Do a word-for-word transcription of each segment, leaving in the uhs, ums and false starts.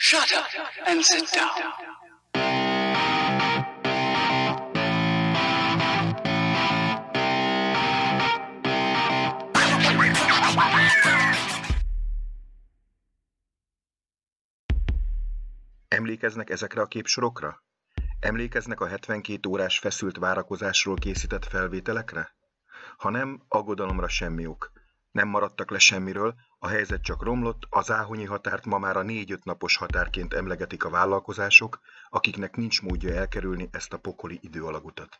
Shut up and sit down. Emlékeznek ezekre a képsorokra? Emlékeznek a hetvenkét órás feszült várakozásról készített felvételekre? Ha nem, aggodalomra semmi ok. Nem maradtak le semmiről, a helyzet csak romlott, az áhonyi határt ma már a négy-öt napos határként emlegetik a vállalkozások, akiknek nincs módja elkerülni ezt a pokoli időalagutat.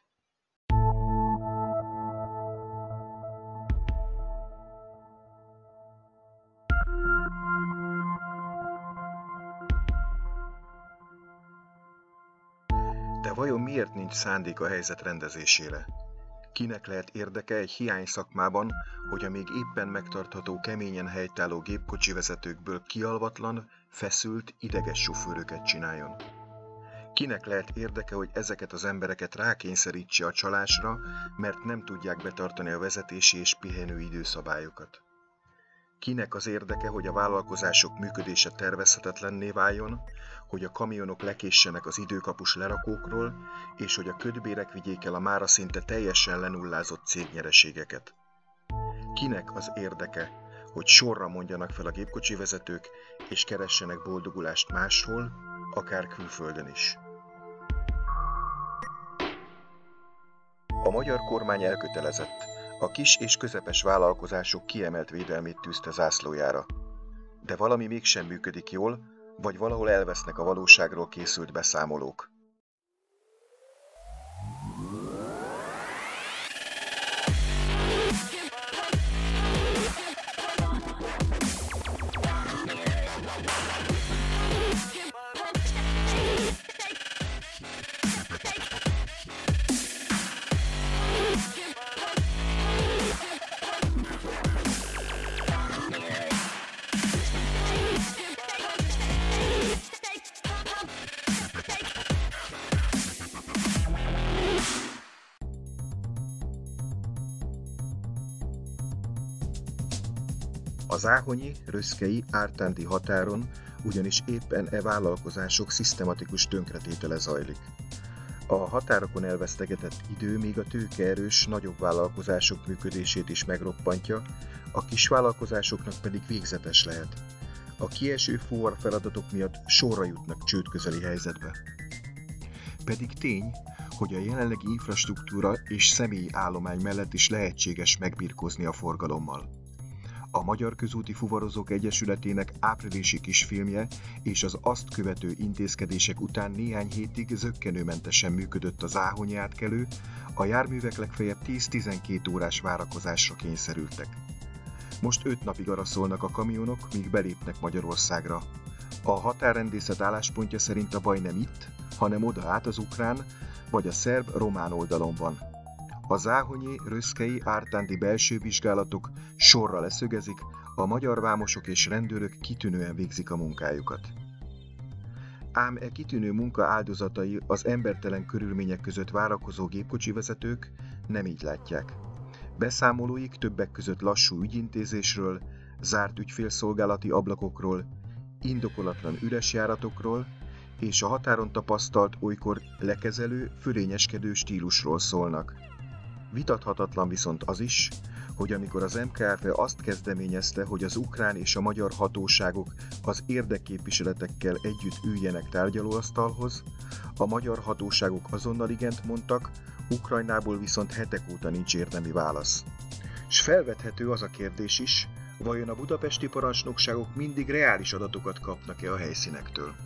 De vajon miért nincs szándék a helyzet rendezésére? Kinek lehet érdeke egy hiány szakmában, hogy a még éppen megtartható keményen helytálló gépkocsivezetőkből kialvatlan, feszült, ideges sofőröket csináljon? Kinek lehet érdeke, hogy ezeket az embereket rákényszerítse a csalásra, mert nem tudják betartani a vezetési és pihenő időszabályokat? Kinek az érdeke, hogy a vállalkozások működése tervezhetetlenné váljon, hogy a kamionok lekéssenek az időkapus lerakókról, és hogy a kötbérek vigyék el a mára szinte teljesen lenullázott cégnyereségeket? Kinek az érdeke, hogy sorra mondjanak fel a gépkocsivezetők, és keressenek boldogulást máshol, akár külföldön is? A magyar kormány elkötelezett. A kis és közepes vállalkozások kiemelt védelmét tűzte zászlójára. De valami mégsem működik jól, vagy valahol elvesznek a valóságról készült beszámolók. Az áhonyi, röszkei, ártándi határon ugyanis éppen e vállalkozások szisztematikus tönkretétele zajlik. A határokon elvesztegetett idő még a tőkeerős, nagyobb vállalkozások működését is megroppantja, a kis vállalkozásoknak pedig végzetes lehet. A kieső fuvar feladatok miatt sorra jutnak csődközeli helyzetbe. Pedig tény, hogy a jelenlegi infrastruktúra és személyi állomány mellett is lehetséges megbirkózni a forgalommal. A Magyar Közúti Fuvarozók Egyesületének áprilisi kisfilmje és az azt követő intézkedések után néhány hétig zökkenőmentesen működött az áhonyi átkelő, a járművek legfeljebb tíz-tizenkét órás várakozásra kényszerültek. Most öt napig araszolnak a kamionok, míg belépnek Magyarországra. A határrendészet álláspontja szerint a baj nem itt, hanem oda át az ukrán vagy a szerb-román oldalon van. A záhonyi, röszkei, ártándi belső vizsgálatok sorra leszögezik, a magyar vámosok és rendőrök kitűnően végzik a munkájukat. Ám e kitűnő munka áldozatai az embertelen körülmények között várakozó gépkocsivezetők nem így látják. Beszámolóik többek között lassú ügyintézésről, zárt ügyfélszolgálati ablakokról, indokolatlan üres járatokról és a határon tapasztalt olykor lekezelő, fölényeskedő stílusról szólnak. Vitathatatlan viszont az is, hogy amikor az em ká ef azt kezdeményezte, hogy az ukrán és a magyar hatóságok az érdekképviseletekkel együtt üljenek tárgyalóasztalhoz, a magyar hatóságok azonnal igent mondtak, Ukrajnából viszont hetek óta nincs érdemi válasz. S felvethető az a kérdés is, vajon a budapesti parancsnokságok mindig reális adatokat kapnak-e a helyszínektől?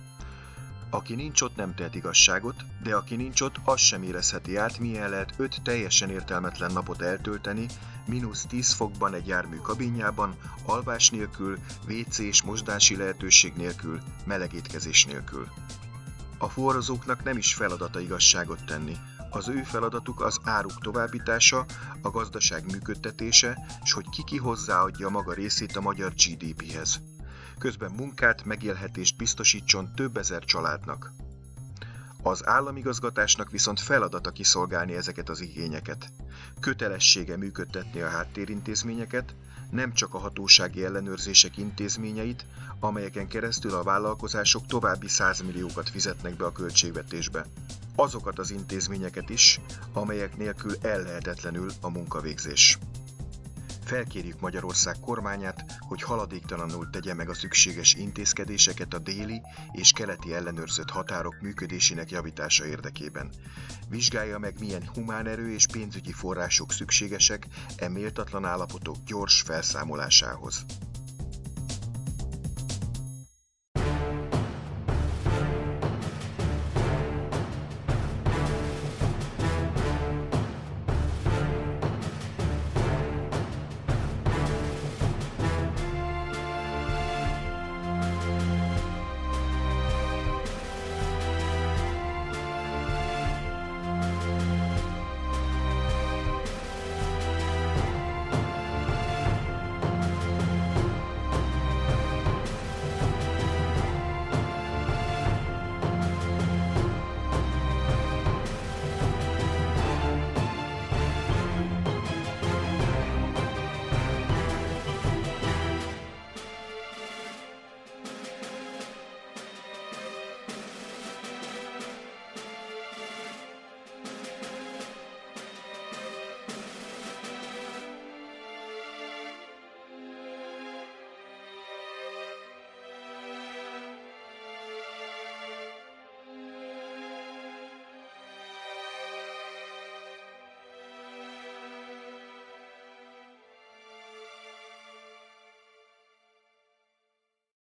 Aki nincs ott, nem tehet igazságot, de aki nincs ott, az sem érezheti át, milyen lehet öt teljesen értelmetlen napot eltölteni, mínusz tíz fokban egy jármű kabinjában, alvás nélkül, vé cé és mosdási lehetőség nélkül, meleg étkezés nélkül. A fuvarozóknak nem is feladata igazságot tenni. Az ő feladatuk az áruk továbbítása, a gazdaság működtetése, s hogy ki-ki hozzáadja maga részét a magyar gé dé péhez. Közben munkát, megélhetést biztosítson több ezer családnak. Az államigazgatásnak viszont feladata kiszolgálni ezeket az igényeket. Kötelessége működtetni a háttérintézményeket, nem csak a hatósági ellenőrzések intézményeit, amelyeken keresztül a vállalkozások további százmilliókat fizetnek be a költségvetésbe. Azokat az intézményeket is, amelyek nélkül ellehetetlenül a munkavégzés. Felkérjük Magyarország kormányát, hogy haladéktalanul tegye meg a szükséges intézkedéseket a déli és keleti ellenőrzött határok működésének javítása érdekében. Vizsgálja meg, milyen humán erő és pénzügyi források szükségesek e méltatlan állapotok gyors felszámolásához.